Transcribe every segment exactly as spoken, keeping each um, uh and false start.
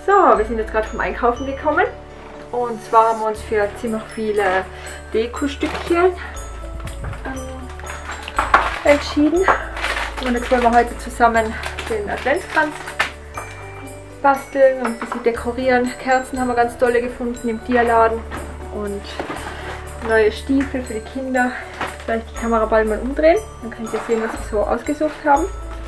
So, wir sind jetzt gerade vom Einkaufen gekommen. Und zwar haben wir uns für ziemlich viele Dekostückchen ähm, entschieden. Und jetzt wollen wir heute zusammen den Adventskranz basteln und ein bisschen dekorieren. Kerzen haben wir ganz tolle gefunden im Tierladen. Und neue Stiefel für die Kinder. Vielleicht die Kamera bald mal umdrehen. Dann könnt ihr sehen, was wir so ausgesucht haben.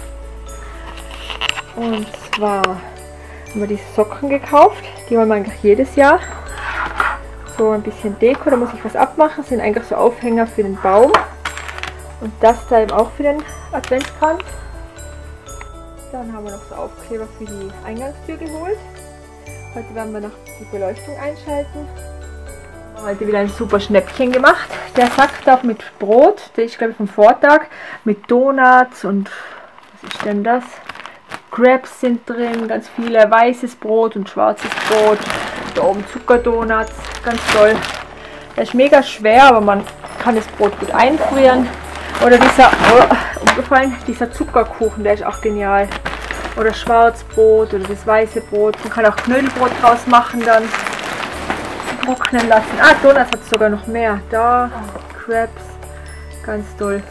Und zwar haben wir diese Socken gekauft. Die wollen wir eigentlich jedes Jahr. So ein bisschen Deko, da muss ich was abmachen. Das sind eigentlich so Aufhänger für den Baum. Und das da eben auch für den Adventskranz. Dann haben wir noch so Aufkleber für die Eingangstür geholt. Heute werden wir noch die Beleuchtung einschalten. Heute wieder ein super Schnäppchen gemacht. Der Sack da mit Brot, der ist glaube ich vom Vortag, mit Donuts und was ist denn das? Crepes sind drin, ganz viele weißes Brot und schwarzes Brot. Da oben Zuckerdonuts, ganz toll. Der ist mega schwer, aber man kann das Brot gut einfrieren. Oder dieser, oh, umgefallen, dieser Zuckerkuchen, der ist auch genial. Oder Schwarzbrot oder das weiße Brot. Man kann auch Knödelbrot draus machen dann. Trocknen lassen. Ah, Donuts hat es sogar noch mehr. Da, Crepes, ganz toll.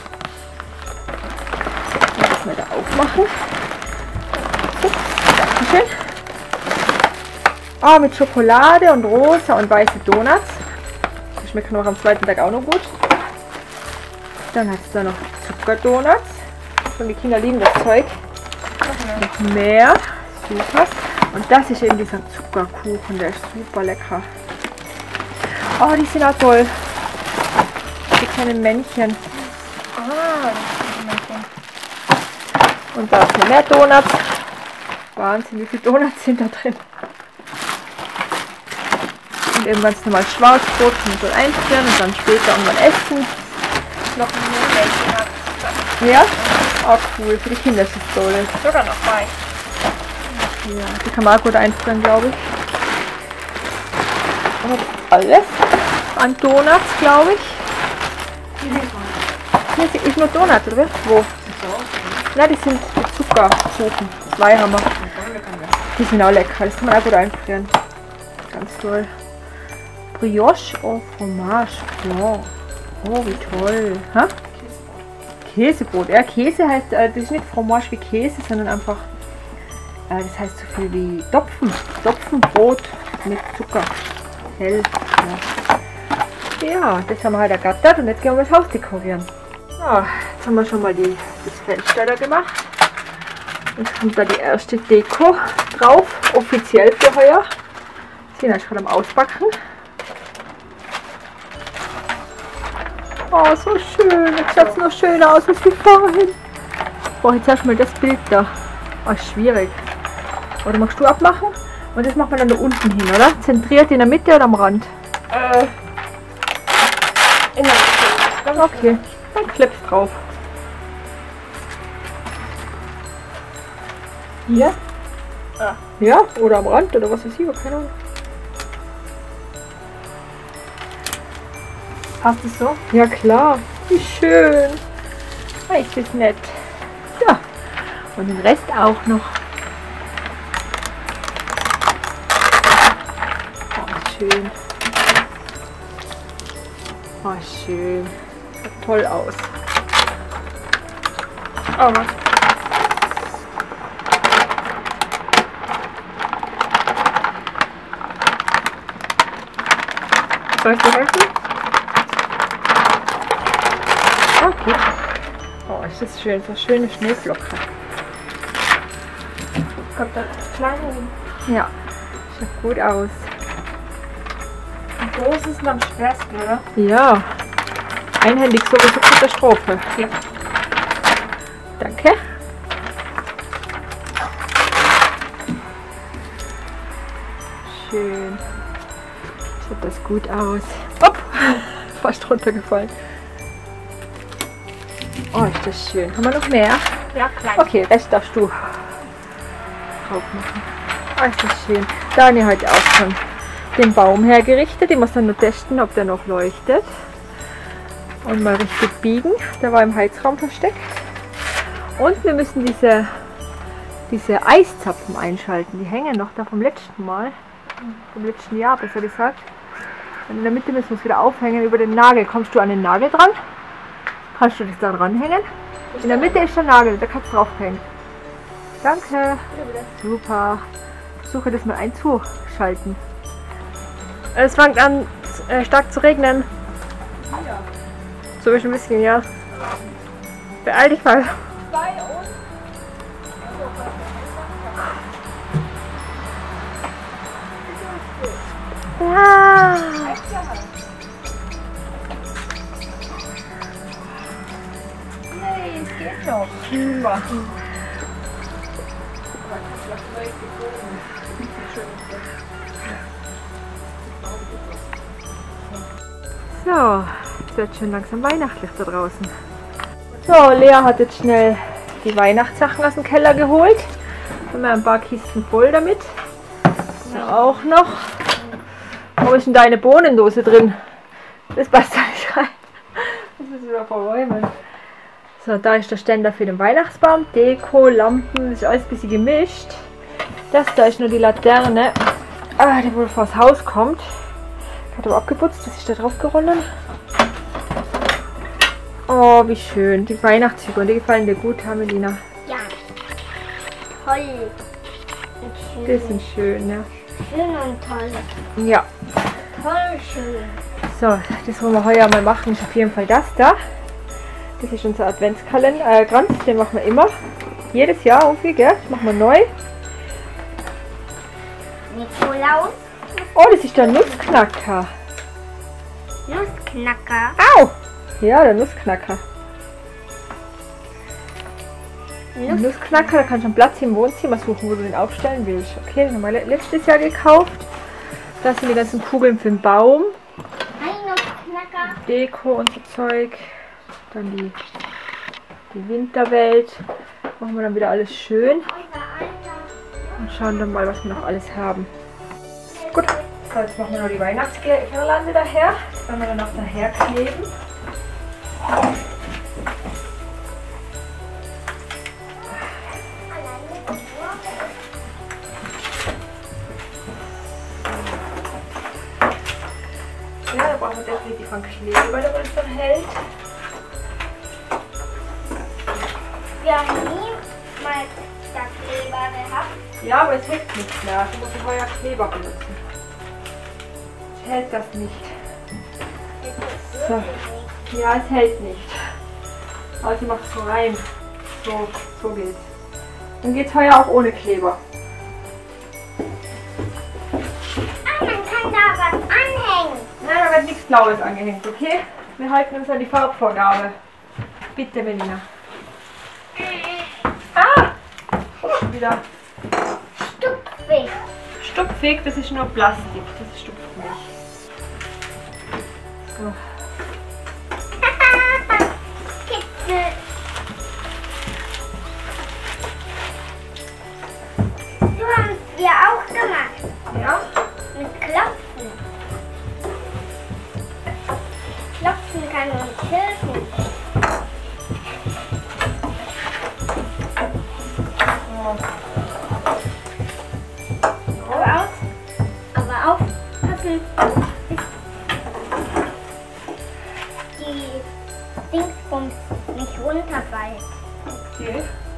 Jetzt müssen wir da aufmachen. So, Dankeschön. Ah, mit Schokolade und rosa und weiße Donuts. Die schmecken auch am zweiten Tag auch noch gut. Dann hat es da noch Zuckerdonuts. Und die Kinder lieben das Zeug. Noch mehr. Super. Und das ist eben dieser Zuckerkuchen, der ist super lecker. Oh, die sind auch toll. Die kleinen Männchen. Ah, die Männchen. Und da ist noch mehr Donuts. Wahnsinn, wie viele Donuts sind da drin. Und eben ganz normal Schwarzbrot, man soll einfrieren und dann später irgendwann essen. Noch ein Ja? Auch cool, für die Kinder ist es toll. Sogar noch bei. Ja, die kann man auch gut einfrieren, glaube ich. Und alles an Donuts, glaube ich. Hier ist nur Donut, oder? Wo? Nein, die sind Zuckerkuchen. Zwei haben wir. Die sind auch lecker, das kann man auch gut einfrieren. Ganz toll. Brioche au fromage blanc. Oh, wie toll. Ha? Käsebrot. Ja, Käse heißt, äh, das ist nicht Fromage wie Käse, sondern einfach, äh, das heißt so viel wie Topfen. Topfenbrot mit Zucker. Hell. Ja. Ja, das haben wir halt ergattert und jetzt gehen wir das Haus dekorieren. So, jetzt haben wir schon mal die, das Fenster da gemacht. Jetzt kommt da die erste Deko drauf, offiziell für heuer. Sina ist gerade am Auspacken. Oh, so schön. Jetzt schaut es noch schöner aus als wie vorhin. Boah, jetzt erstmal das Bild da. Oh, ist schwierig. Oder magst du abmachen? Und das macht man dann da unten hin, oder? Zentriert in der Mitte oder am Rand? Äh, in der Mitte. Okay, dann klebst drauf. Hier? Ah. Ja, oder am Rand oder was ist hier? Keine Ahnung. Passt es so? Ja klar. Wie schön. Richtig nett. Ja. Und den Rest auch noch. Oh, schön. Oh, schön. Sieht toll aus. Oh, was? Soll ich dir helfen? Okay. Oh, ist das schön. So eine schöne Schneeflocke. Kommt das kleine hin? Ja. Sieht gut aus. Und groß ist am schwersten, oder? Ja. Einhändig sowieso Katastrophe. Ja. Danke. Schön. Sieht das gut aus. Hopp! Fast runtergefallen. Oh, ist das schön. Haben wir noch mehr? Ja, klein. Okay, Rest darfst du drauf machen. Oh, ist das schön. Da habe ich heute auch schon den Baum hergerichtet. Ich muss dann nur testen, ob der noch leuchtet. Und mal richtig biegen. Der war im Heizraum versteckt. Und wir müssen diese diese Eiszapfen einschalten. Die hängen noch da vom letzten Mal, vom letzten Jahr besser gesagt. Und in der Mitte müssen wir es wieder aufhängen über den Nagel. Kommst du an den Nagel dran? Kannst du das da dranhängen? In der Mitte ist der Nagel, da kannst du draufhängen. Danke. Super. Versuche das mal einzuschalten. Es fängt an äh, stark zu regnen. Ja. So ist ein bisschen, ja. Beeil dich mal. Ja. Nee, es geht noch. Super. So, es wird schon langsam weihnachtlich da draußen. So, Lea hat jetzt schnell die Weihnachtssachen aus dem Keller geholt. Haben wir ein paar Kisten voll damit. So, auch noch. Wo ist denn deine Bohnendose drin? Das passt da nicht rein. Das müssen wir verräumen. So, da ist der Ständer für den Weihnachtsbaum. Deko, Lampen, das ist alles ein bisschen gemischt. Das da ist nur die Laterne, ah, die wohl vors Haus kommt. Hat aber abgeputzt, das ist da drauf geronnen. Oh, wie schön. Die Weihnachtsfiguren, die gefallen dir gut, Melina? Ja. Toll. Und schön. Die sind schön, ja. Schön und toll. Ja. Toll schön. So, das wollen wir heuer mal machen, ist auf jeden Fall das da. Das ist unser Adventskalender, äh, Kranz, den machen wir immer. Jedes Jahr irgendwie, gell? Das machen wir neu. Nikolaus. Oh, das ist der Nussknacker. Nussknacker. Au! Ja, der Nussknacker. Nuss Nussknacker, da kannst du einen Platz im Wohnzimmer suchen, wo du den aufstellen willst. Okay, den haben wir letztes Jahr gekauft. Das sind die ganzen Kugeln für den Baum. Ein Nussknacker. Deko und so Zeug. Dann die, die Winterwelt. Machen wir dann wieder alles schön. Und schauen dann mal, was wir noch alles haben. Gut, so, jetzt machen wir noch die Weihnachtsgirlande daher. Das werden wir dann auch daher kleben. Ja, da brauchen wir definitiv einen Kleber, der uns dann hält. Wir haben niemals da Kleber gehabt. Ja, aber es hält nicht mehr. Du musst heuer Kleber benutzen. Es hält das nicht. So. Ja, es hält nicht. Also ich mache es so rein. So, so geht's. Dann geht's heuer auch ohne Kleber. Ah, man kann da was anhängen. Nein, da wird nichts Blaues angehängt, okay? Wir halten uns an die Farbvorgabe. Bitte, Melina. Ah! Oh, wieder. Stupfig. Stupfig, das ist nur Plastik. Das stupft nicht. So. Kitzel. So haben es wir auch gemacht. Ja? Mit Klopfen. Klopfen kann uns helfen. Aber auf, aber aufpassen, bis die Dingsbums nicht runterfallen. Okay.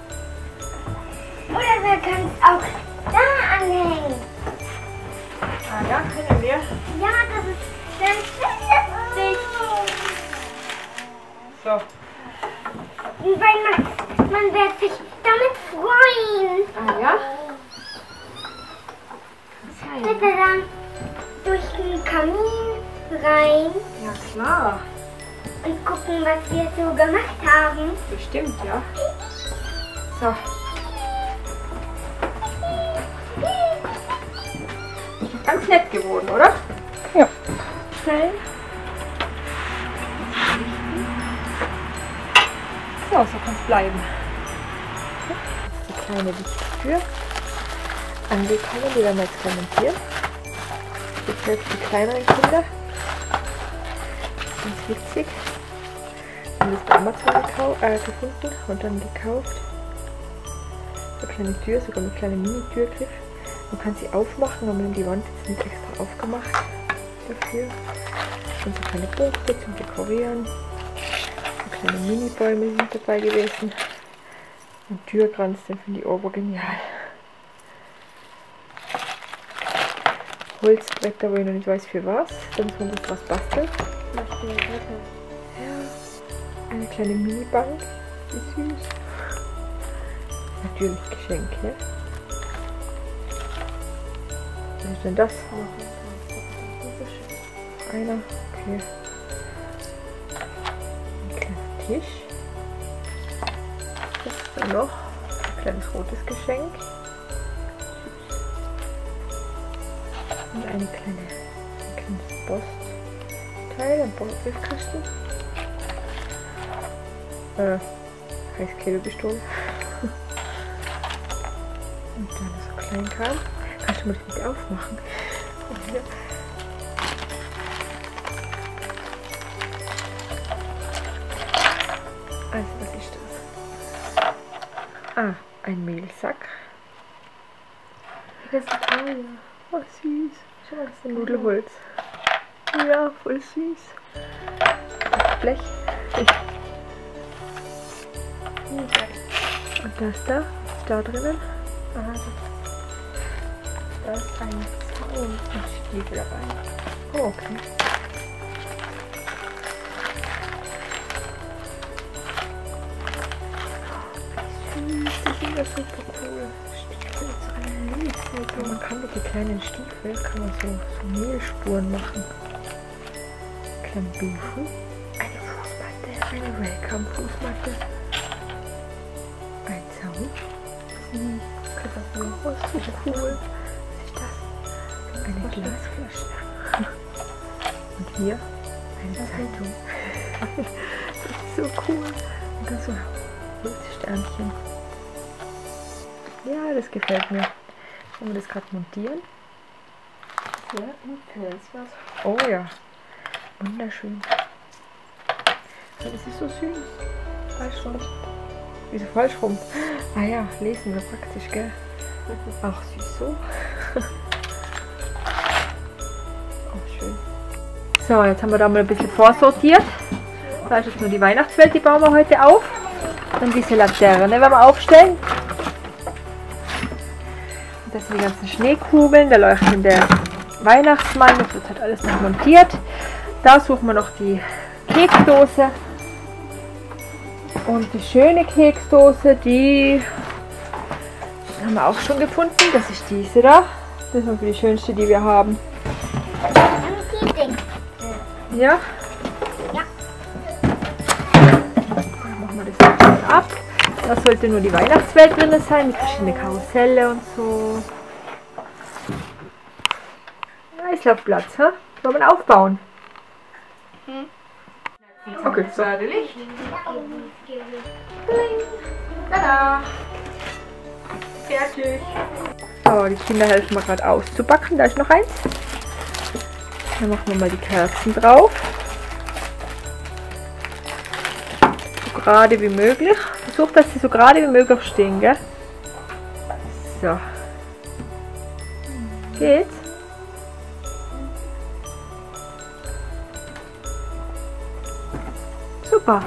Oder wir können es auch da anhängen. Ah ja, können wir. Ja, das ist ganz lustig. So. Weil man, man wird sich damit freuen. Ah ja? Bitte dann durch den Kamin rein Ja klar. und gucken, was wir so gemacht haben. Bestimmt, ja. So. Ist doch ganz nett geworden, oder? Ja. Stellen. So, so kann es bleiben. Die kleine Lichttür angekommen, die werden wir jetzt kommentieren. Das hilft die kleineren Kinder. Ganz witzig. Und das bei Amazon gekau äh, gefunden und dann gekauft. Ich habe kleine Tür, sogar mit kleinem Mini-Türgriff. Man kann sie aufmachen, aber wir haben die Wand jetzt nicht extra aufgemacht dafür. Und so kleine Punkte zum Dekorieren. So kleine Mini-Bäume sind dabei gewesen. Und Türkranz, den finde ich ober genial. Holzbretter, wo ich noch nicht weiß für was. Da muss man das was basteln. Ja. Eine kleine Mini-Bank. Wie süß. Natürlich Geschenke. Was ist denn das? Einer. Okay. Ein kleiner Tisch. Was ist da noch? Ein kleines rotes Geschenk. Und eine kleine, ein kleines Postteil, ein Briefkasten. Äh, Heißklebepistole. Und dann so Kleinkram. Kannst du mal das nicht aufmachen? Okay. Also, was ist das? Ah, ein Mehlsack. Das ist toll. Oh, süß. Schau mal, das ist ein Nudelholz. Ja, voll süß. Das Blech. Und das da? Was ist da drinnen? Aha, da ist ein Zaun und Stiefel dabei. Oh, okay. Süß, die sind ja super cool. Stiefel ist so eine Milchseite. Man kann mit den kleinen Stiefel kann man so, so Mehlspuren machen. Kleine Duschen. Eine Fußmatte. Eine Welcome-Fußmatte. Ein Zaun. Süß. Oh, so cool. Was ist das? Eine Glasflasche. Und hier eine Zeitung. Das ist so cool. Und dann so Holzsternchen. Ja, das gefällt mir. Wollen wir das gerade montieren? Ja, im Pilz was. Oh ja. Wunderschön. Das ist so süß. Falsch rum. Wieso falsch rum? Ah ja, lesen wir praktisch, gell? Ach, süß so. Oh, schön. So, jetzt haben wir da mal ein bisschen vorsortiert. Da ist jetzt nur die Weihnachtswelt, die bauen wir heute auf. Dann diese Laterne werden wir aufstellen. Und das sind die ganzen Schneekugeln, da leuchtet der Weihnachtsmann, das wird halt alles noch montiert. Da suchen wir noch die Keksdose. Und die schöne Keksdose, die haben wir auch schon gefunden. Das ist diese da. Das ist die schönste, die wir haben. Ja? Ja. Dann machen wir das jetzt ab. Da sollte nur die Weihnachtswelt drin sein, mit verschiedenen Karusselle und so. Ja, ist auf Platz, hä? Soll man aufbauen? Hm. Okay, so. Licht. Tada! Fertig! So, die Kinder helfen mir gerade auszubacken. Da ist noch eins. Dann machen wir mal die Kerzen drauf. So gerade wie möglich. Versuch, dass sie so gerade wie möglich stehen, gell? So. Geht's? Super.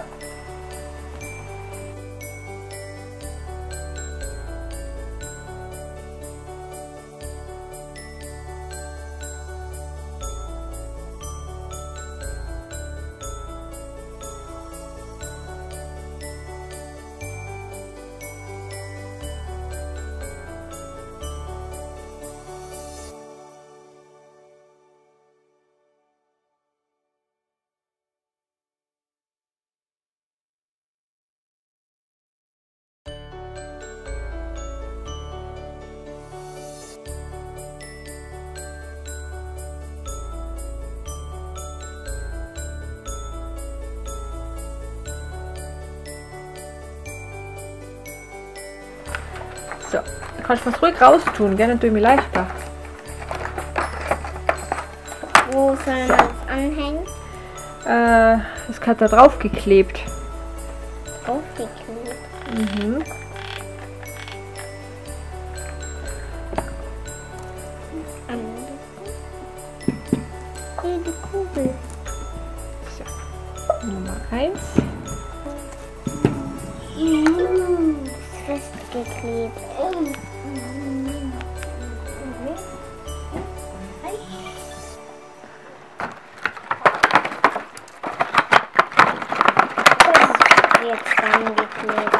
So, da kannst du was ruhig raus tun, gell? Dann tue ich mir leichter. Wo soll man das anhängen? Äh, das hat da drauf geklebt. Aufgeklebt. Mhm. Kugel. So, Nummer eins. Mm, festgeklebt. Mm. Jetzt dann geklebt.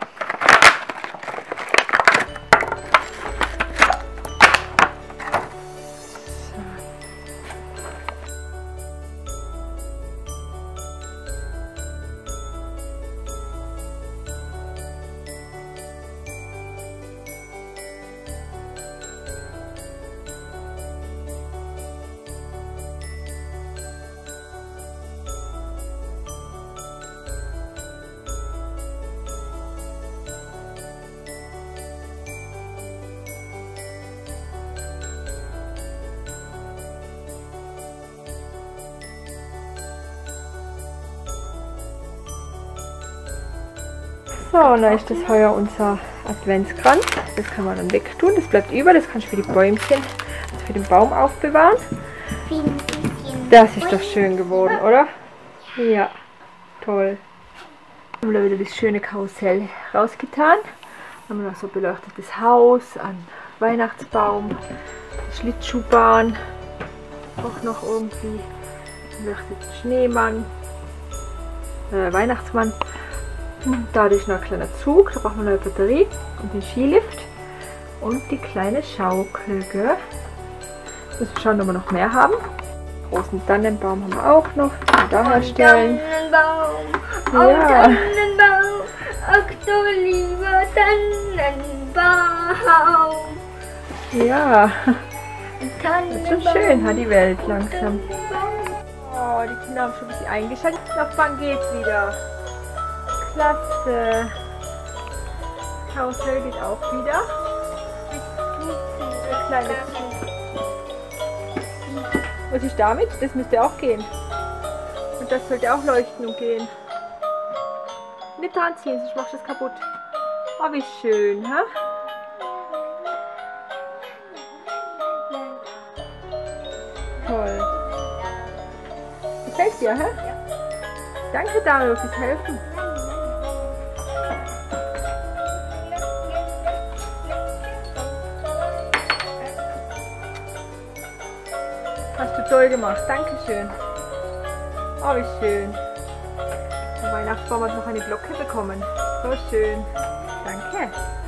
So, und dann ist das heuer unser Adventskranz. Das kann man dann wegtun. Das bleibt über. Das kannst du für die Bäumchen, also für den Baum aufbewahren. Das ist doch schön geworden, oder? Ja, toll. Haben wir wieder das schöne Karussell rausgetan. Haben wir noch so beleuchtetes Haus, ein Weihnachtsbaum, Schlittschuhbahn, auch noch irgendwie beleuchteten Schneemann, äh, Weihnachtsmann. Da ist noch ein kleiner Zug, da brauchen wir eine neue Batterie und den Skilift und die kleine Schaukel. Gell? Müssen wir schauen, ob wir noch mehr haben. Großen Tannenbaum haben wir auch noch, den wir da herstellen. Tannenbaum, Ja. oh Tannenbaum, ach du lieber Tannenbaum. Ja, Tannenbaum, das ist schon schön, hat die Welt langsam. Tannenbaum. Oh, die Kinder haben schon ein bisschen eingeschaltet. Auf wann geht's wieder? Klasse. Karussell geht auch wieder. Der kleine Zug. Was ist damit? Das müsste auch gehen. Und das sollte auch leuchten und gehen. Nicht dran ziehen, sonst machst du das kaputt. Oh, wie schön, ha? Toll. Gefällt dir, hä? Danke, Dario, fürs Helfen. Hast du toll gemacht. Dankeschön. Oh, wie schön. Der Weihnachtsbaum hat noch eine Glocke bekommen. So schön. Danke.